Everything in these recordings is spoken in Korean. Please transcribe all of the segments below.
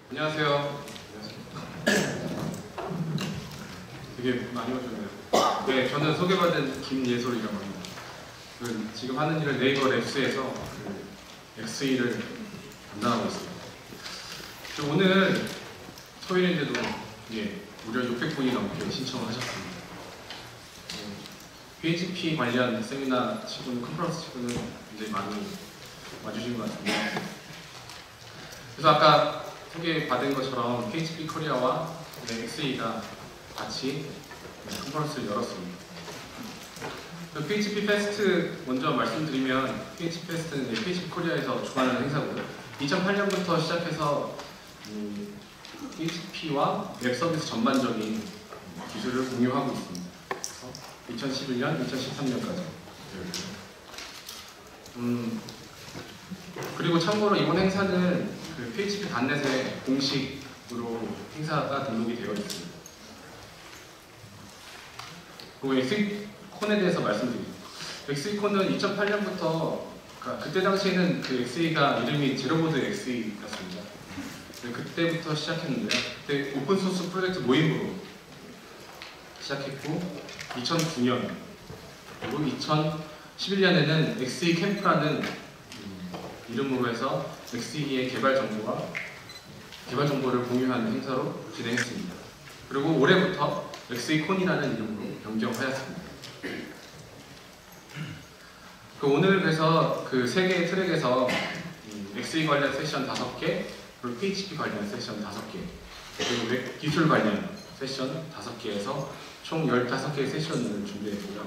안녕하세요. 되게 많이 오셨네요. 네, 저는 소개받은 김예솔이라고 합니다. 지금 하는 일은 네이버 랩스에서 XE를 담당하고 있습니다. 오늘 토요일인데도 무려 600분이 넘게 신청을 하셨습니다. PHP 관련 세미나 치고는 컨퍼런스 치고는 굉장히 많이 와주신 것 같은데, 그래서 아까 소개받은 것처럼 PHP 코리아와 XE가 같이 컨퍼런스를 열었습니다. PHP 페스트 먼저 말씀드리면, PHP 페스트는 PHP 코리아에서 주관하는 행사고요. 2008년부터 시작해서 PHP와 웹 서비스 전반적인 기술을 공유하고 있습니다. 2011년, 2013년까지. 그리고 참고로 이번 행사는 PHP.net에 공식으로 행사가 등록이 되어 있습니다. 그리고 XE콘에 대해서 말씀드립니다. XE콘은 2008년부터, 그때 당시에는 XE가 이름이 제로보드 XE였습니다. 그때부터 시작했는데요. 그때 오픈소스 프로젝트 모임으로 시작했고, 2009년, 그리고 2011년에는 XE 캠프라는 이름으로 해서 XE의 개발 정보를 공유하는 행사로 진행했습니다. 그리고 올해부터 XE콘이라는 이름으로 변경하였습니다. 오늘 그래서 세 개의 트랙에서 XE 관련 세션 5개, 그리고 PHP 관련 세션 5개, 그리고 웹 기술 관련 세션 5개에서 총 15개의 세션을 준비했고요.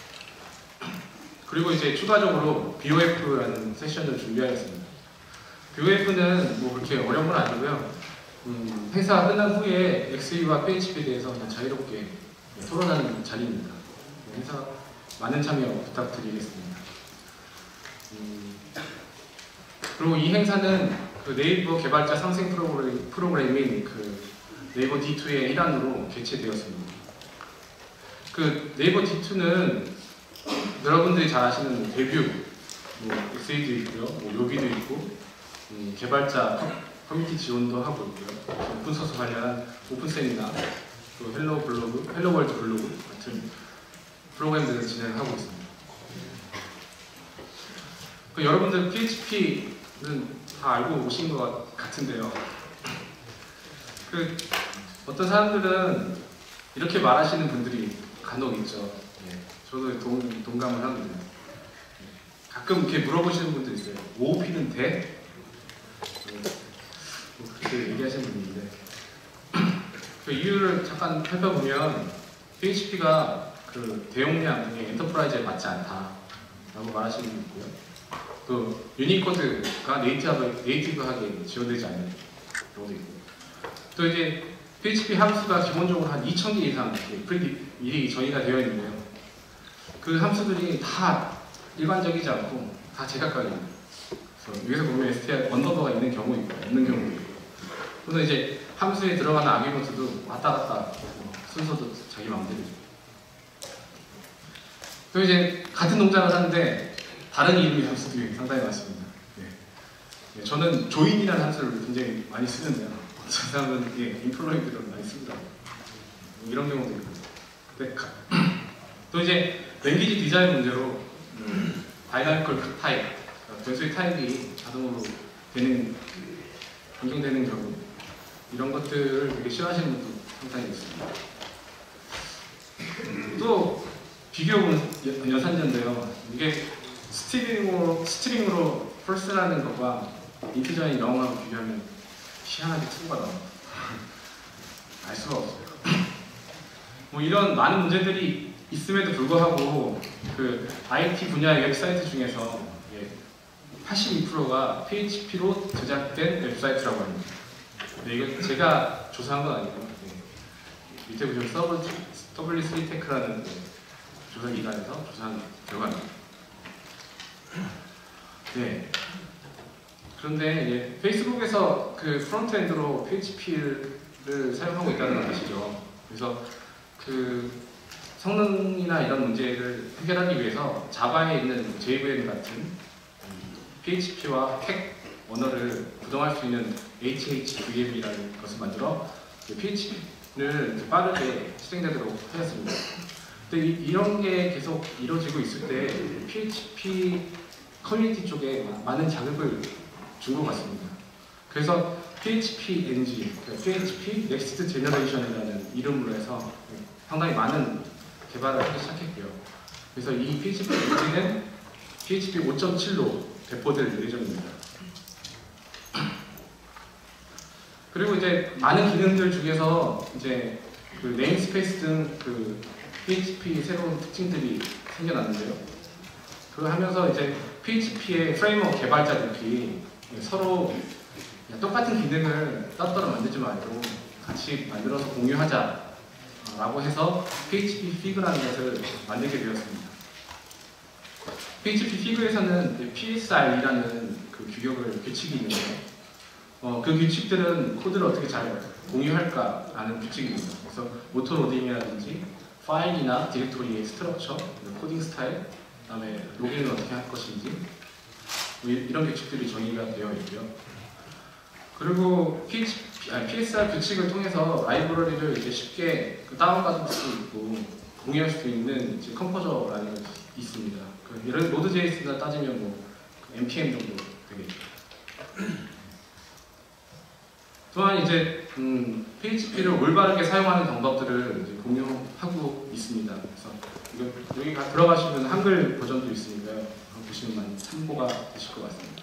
그리고 이제 추가적으로 BOF라는 세션을 준비하였습니다. BOF는 뭐 그렇게 어려운 건 아니고요. 행사 끝난 후에 XE와 PHP에 대해서 그냥 자유롭게 토론하는 자리입니다. 행사 많은 참여 부탁드리겠습니다. 그리고 이 행사는 네이버 개발자 상생 프로그램인 네이버 D2의 일환으로 개최되었습니다. 네이버 D2는 여러분들이 잘 아시는 데뷔, XE도 있고요, 요비도 있고, 개발자 커뮤니티 지원도 하고 있고요. 오픈소스 관련한 오픈 세미나, 또 헬로 월드 블로그 같은 프로그램들을 진행하고 있습니다. 여러분들 PHP는 다 알고 오신 것 같은데요. 어떤 사람들은 이렇게 말하시는 분들이 간혹 있죠. 저도 동감을 합니다. 가끔 이렇게 물어보시는 분들 있어요. OOP는 돼? 그렇게 얘기하시는 분인데, 이유를 잠깐 살펴보면 PHP가 대용량의 엔터프라이즈에 맞지 않다라고 말하시는 분 있고요. 또 유니코드가 네이티브하게 지원되지 않는 경우도 있고, 또 이제 PHP 함수가 기본적으로 한 2000개 이상 미리 정의가 되어 있는데요. 그 함수들이 다 일반적이지 않고 다 제각각입니다. 그래서 여기서 보면 str 언더버가 있는 경우 있고 없는 경우도 있고, 또는 이제 함수에 들어가는 아규먼트도 왔다 갔다 순서도 자기 마음대로죠. 또 이제 같은 동작을 하는데 다른 이름의 함수들이 상당히 많습니다. 저는 조인이라는 함수를 굉장히 많이 쓰는데요. 어떤 사람은 인플로이드를 많이 쓰더라고요. 이런 경우도 있고. 또 이제 랭귀지 디자인 문제로 다이나미컬 타입, 변수의 타입이 자동으로 변경되는 경우, 이런 것들을 되게 싫어하시는 분도 상당히 있습니다. 또 비교해보는 연산자인데요. 이게 스트링으로 펄스라는 것과 인티저인 영어하고 비교하면 희한하게 투구가 나옵니다. 알 수가 없어요. 이런 많은 문제들이 있음에도 불구하고 IT 분야의 웹사이트 중에서 82%가 PHP로 제작된 웹사이트라고 합니다. 이건 제가 조사한 건 아니고 밑에 보시면 W3Tech라는 조사 기관에서 조사한 결과입니다. 그런데 페이스북에서 프론트엔드로 PHP를 사용하고 있다는 걸 아시죠? 그래서 성능이나 이런 문제를 해결하기 위해서 자바에 있는 JVM 같은 PHP와 언어를 구동할 수 있는 HHVM이라는 것을 만들어 PHP를 빠르게 실행되도록 하였습니다. 근데 이런 게 계속 이루어지고 있을 때 PHP 커뮤니티 쪽에 많은 자극을 준 것 같습니다. 그래서 PHP NG, PHP Next Generation이라는 이름으로 해서 상당히 많은 개발을 하기 시작했고요. 그래서 이 PHP NG는 PHP 5.7로 배포될 예정입니다. 그리고 이제 많은 기능들 중에서 이제 그 네임스페이스 등 그 PHP 새로운 특징들이 생겨났는데요. 그걸 하면서 이제 PHP의 프레임워크 개발자들끼리 서로 똑같은 기능을 따로따로 만들지 말고 같이 만들어서 공유하자라고 해서 PHP Fig라는 것을 만들게 되었습니다. PHP Fig에서는 PSR이라는 그 규칙이 있는데요. 그 규칙들은 코드를 어떻게 잘 공유할까라는 규칙입니다. 그래서 오토로딩이라든지 파일이나 디렉토리의 스트럭처, 코딩 스타일, 그다음에 로깅을 어떻게 할 것인지 이런 규칙들이 정의가 되어 있고요. 그리고 PSR 규칙을 통해서 라이브러리를 이제 쉽게 다운받을 수 있고 공유할 수 있는 이제 컴포저라는 것이 있습니다. 이런 노드.js나 따지면 뭐 npm 정도 되겠죠. 또한 이제 PHP를 올바르게 사용하는 방법들을 이제 공유하고 있습니다. 그래서 여기 들어가시면 한글 버전도 있으니까요. 보시면 많이 참고가 되실 것 같습니다.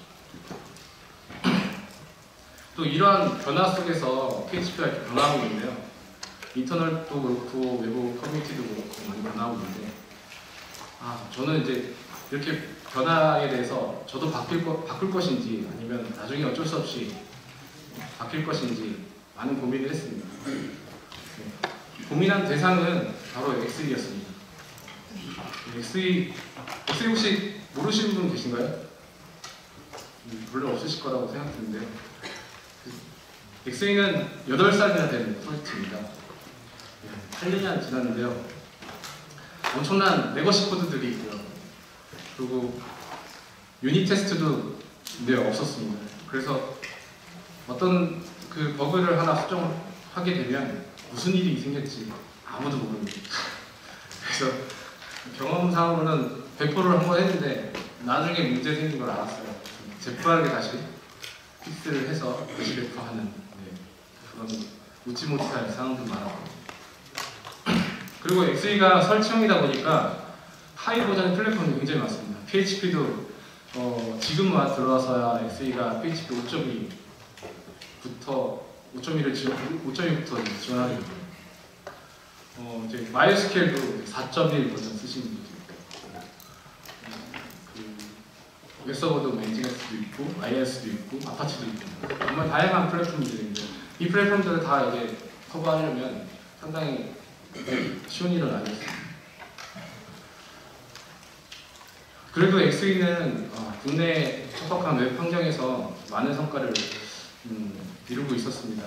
또 이러한 변화 속에서 PHP가 이렇게 변화하고 있는데요. 인터널도 그렇고 외부 커뮤니티도 그렇고 많이 변화하고 있는데 저는 이제 이렇게 변화에 대해서 저도 바꿀 것인지 아니면 나중에 어쩔 수 없이 바뀔 것인지 많은 고민을 했습니다. 고민한 대상은 바로 XE였습니다. XE 혹시 모르시는 분 계신가요? 별로 없으실 거라고 생각드는데 XE는 8살이나 된 프로젝트입니다. 8년이 지났는데요. 엄청난 레거시 코드들이 있고요. 그리고 유닛 테스트도 없었습니다. 그래서 어떤 그 버그를 하나 수정하게 되면 무슨 일이 생길지 아무도 모릅니다. 그래서 경험상으로는 100%를 한번 했는데 나중에 문제 생긴 걸 알았어요. 재빠르게 다시 픽스를 해서 다시 배포하는 그런 웃지 못할 상황도 많았고 그리고 XE가 설치형이다 보니까 하이 버전의 플랫폼이 굉장히 많습니다. PHP도 지금 들어와서야 XE가 PHP 5.2부터 지원하게 되고요. 이제 MySQL도 4.1 버전 쓰시는 분도 있고, 웹서버도 엔진엑스도 있고, IIS도 있고, 아파치도 있고, 정말 다양한 플랫폼들인데 이 플랫폼들을 다 이제 커버하려면 상당히 쉬운 일은 아니었습니다. 그래도 XE는 국내 척박한 웹 환경에서 많은 성과를 이루고 있었습니다.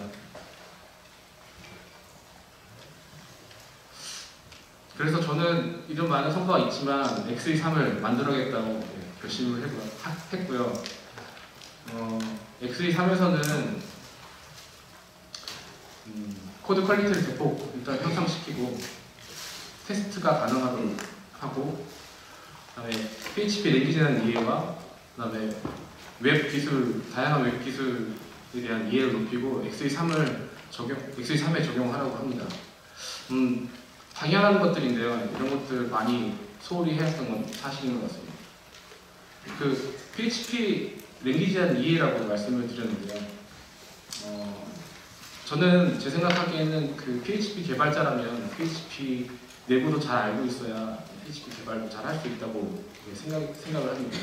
그래서 저는 이런 많은 성과가 있지만 XE3을 만들어야겠다고 결심을 했고요. XE3에서는 코드 퀄리티를 대폭 일단 향상시키고 테스트가 가능하도록 하고 그다음에 PHP 랭귀지라는 이해와 그다음에 웹 기술, 다양한 웹 기술에 대한 이해를 높이고 XE3에 적용하라고 합니다. 당연한 것들인데요. 이런 것들 많이 소홀히 해왔던 건 사실인 것 같습니다. 그 PHP 랭귀지라는 이해라고 말씀을 드렸는데요. 저는 제 생각하기에는 그 PHP 개발자라면 PHP 내부도 잘 알고 있어야 PHP 개발도 잘 할 수 있다고 생각을 합니다.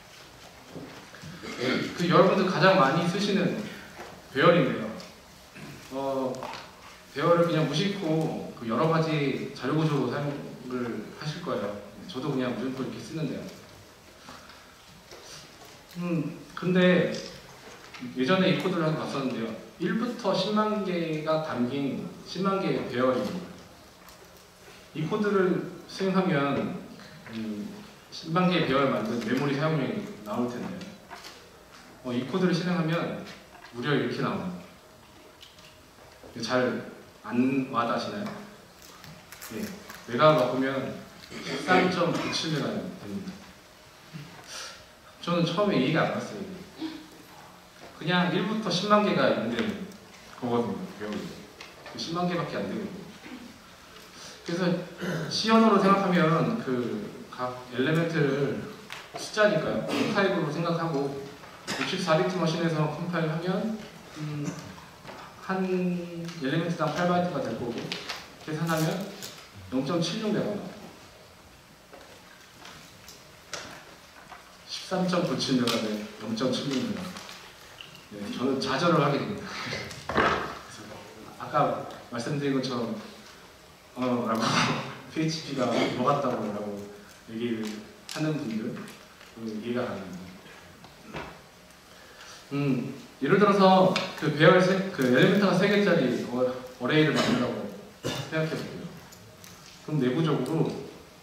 그 여러분들 가장 많이 쓰시는 배열인데요. 배열을 그냥 무심코 그 여러 가지 자료 구조로 사용을 하실 거예요. 저도 그냥 무심코 이렇게 쓰는데요. 근데 예전에 이 코드를 한번 봤었는데요. 1부터 10만 개가 담긴 10만 개의 배열입니다. 이 코드를 수행하면 10만 개의 배열 만든 메모리 사용량이 나올 텐데요. 이 코드를 실행하면 무려 이렇게 나옵니다. 잘 안 와닿으시나요? 예, 메가가 바꾸면 13.97메가 됩니다. 저는 처음에 이해가 안 갔어요. 그냥 1부터 10만 개가 있는데 거거든요. 배우기 10만 개밖에 안 되거든요. 그래서 C 언어로 생각하면 그 각 엘리멘트를 숫자니까요. 타입으로 생각하고 64비트 머신에서 컴파일하면 한 엘리멘트당 8바이트가 될 거고 계산하면 0.76메가 나와요. 13.97메가 대 0.76메가. 네, 저는 좌절을 하게 됩니다. 그래서 아까 말씀드린 것처럼 라고 PHP가 뭐 같다고 얘기를 하는 분들 이해가 가능합니다. 예를 들어서 그 배열 그 엘리멘트가 3개짜리 어레이를 만들라고 생각해 볼게요. 그럼 내부적으로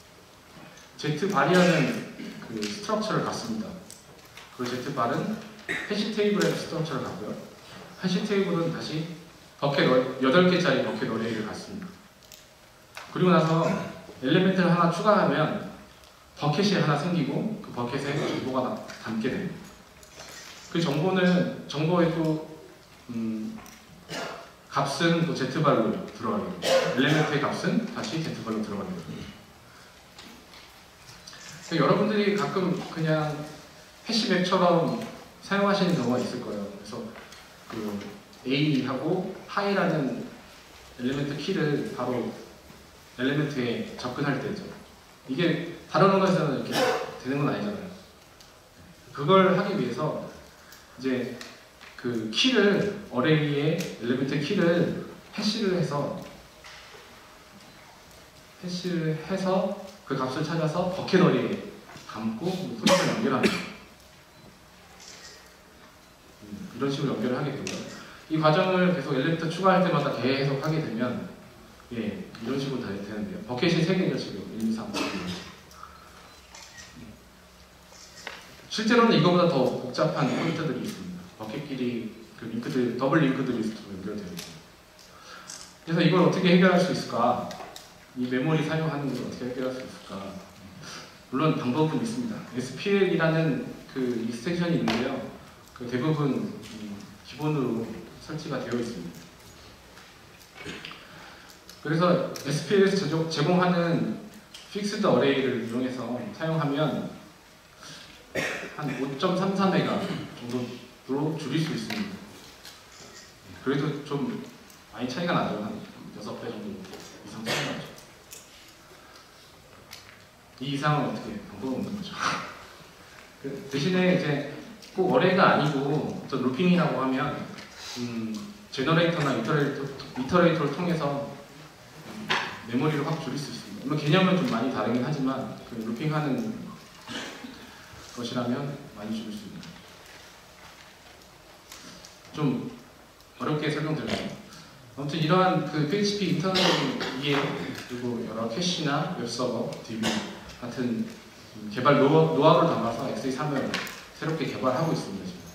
Z발이라는 그 스트럭처를 갖습니다. 그 Z발은 해시 테이블의 스트럭처를 갖고요. 해시 테이블은 다시 버켓 8개짜리 버켓 어레이를 갖습니다. 그리고 나서 엘리멘트를 하나 추가하면 버켓이 하나 생기고 그 버켓에 정보가 담게 됩니다. 그 정보는 정보의 또 값은 또 Z발로 들어가게 됩니다. 엘리멘트의 값은 다시 Z발로 들어가게 됩니다. 여러분들이 가끔 그냥 해시맵처럼 사용하시는 경우가 있을 거예요. 그래서 그 A하고 하이라는 엘리멘트 키를 바로 엘리멘트에 접근할 때죠. 이게 다른 언어에서는 이렇게 되는 건 아니잖아요. 그걸 하기 위해서 이제 그 키를 어레이의 엘리멘트 키를 해시를 해서 그 값을 찾아서 버켓 어레이에 담고 포인트를 연결합니다. 이런 식으로 연결을 하게 되고요. 이 과정을 계속 엘리멘트 추가할 때마다 계속 하게 되면 이런 식으로 다 되는데요. 버켓이 3개죠 지금 1, 2, 3. 실제로는 이거보다 더 복잡한 포인터들이 있습니다. 버켓끼리 그 링크들, 더블 링크드 리스트로 연결되어 있습니다. 그래서 이걸 어떻게 해결할 수 있을까? 이 메모리 사용하는 걸 어떻게 해결할 수 있을까? 물론 방법은 있습니다. SPL이라는 그 익스텐션이 있는데요. 그 대부분 기본으로 설치가 되어 있습니다. 그래서 SPL에서 제공하는 픽스드 어레이를 이용해서 사용하면 한 5.33메가 정도로 줄일 수 있습니다. 그래도 좀 많이 차이가 나죠. 한 6배 정도 이상 차이가 나죠. 이 이상은 어떻게 방법은 없는 거죠. 대신에 이제 꼭 어레이가 아니고 어떤 루핑이라고 하면 제너레이터나 이터레이터를 통해서 메모리를 확 줄일 수 있습니다. 물론 개념은 좀 많이 다르긴 하지만 그 루핑하는 것이라면 많이 줄일 수 있습니다. 좀 어렵게 설명드렸네요. 아무튼 이러한 그 PHP 인터넷 이해 그리고 여러 캐시나 웹서버, DB 같은 개발 노하우를 담아서 XE3을 새롭게 개발하고 있습니다. 지금.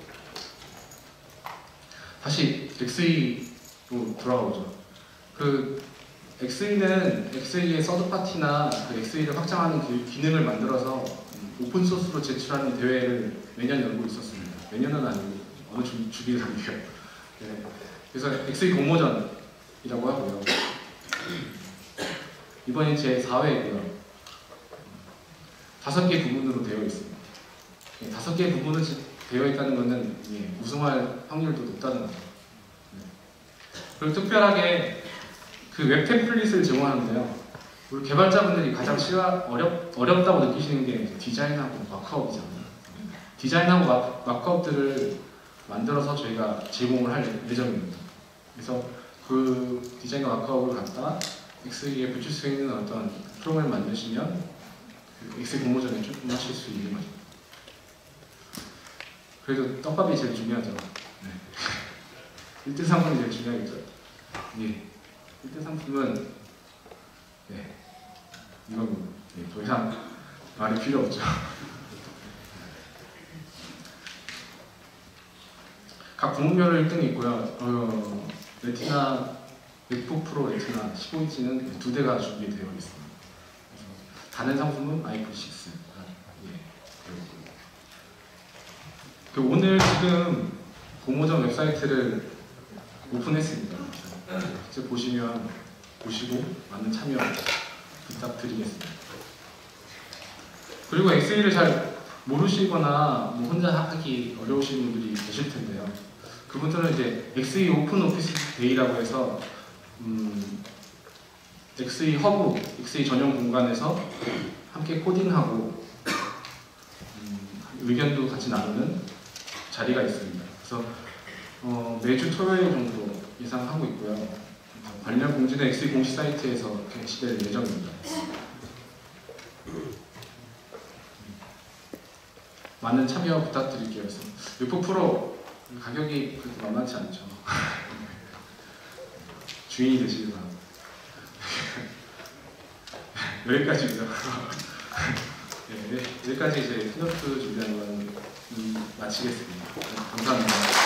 다시 XE로 돌아오죠. 그 XE는 XE의 서드파티나 그 XE를 확장하는 기능을 만들어서 오픈소스로 제출하는 대회를 매년 열고 있었습니다. 매년은 아니고 어느 주기를 하는데요. 네. 그래서 XE 공모전이라고 하고요. 이번이 제 4회이고요. 5개 부문으로 되어 있습니다. 5개 부문으로 되어 있다는 것은 우승할 확률도 높다는 거죠. 네. 그리고 특별하게 그 웹 템플릿을 제공하는데요. 우리 개발자분들이 가장 어렵다고 느끼시는 게 디자인하고 마크업이잖아요. 디자인하고 마크업들을 만들어서 저희가 제공을 할 예정입니다. 그래서 그 디자인과 마크업을 갖다 XE에 붙일 수 있는 어떤 프로그램을 만드시면 그 XE 공모전에 출품하실 수 있는 거죠. 그래도 떡밥이 제일 중요하죠. 네. 1등 상품이 제일 중요하겠죠. 예. 1등 상품은 이건 더 이상 말이 필요 없죠. 각 부문별로 1등이 있고요. 레티나 맥북 프로 레티나 15인치는 2대가 준비되어 있습니다. 그래서 다른 상품은 아이폰 6. 오늘 지금 공모전 웹사이트를 오픈했습니다. 직접 보시고 많은 참여 부탁드리겠습니다. 그리고 엑세이를 잘 모르시거나 뭐 혼자 하기 어려우신 분들이 계실 텐데요. 그분들은 이제 엑세이 오픈 오피스 데이라고 해서 엑세이 허브, 엑세이 전용 공간에서 함께 코딩하고 의견도 같이 나누는 자리가 있습니다. 그래서 매주 토요일 정도 예상하고 있고요. 관련 공지는 엑세이 공식 사이트에서 게시될 예정입니다. 많은 참여 부탁드릴게요. 그래서 맥북 프로 가격이 그렇게 만만치 않죠. 주인이 되시길 바랍니다. 여기까지고요. 네, 여기까지 이제 키노트 준비한 건 마치겠습니다. 감사합니다.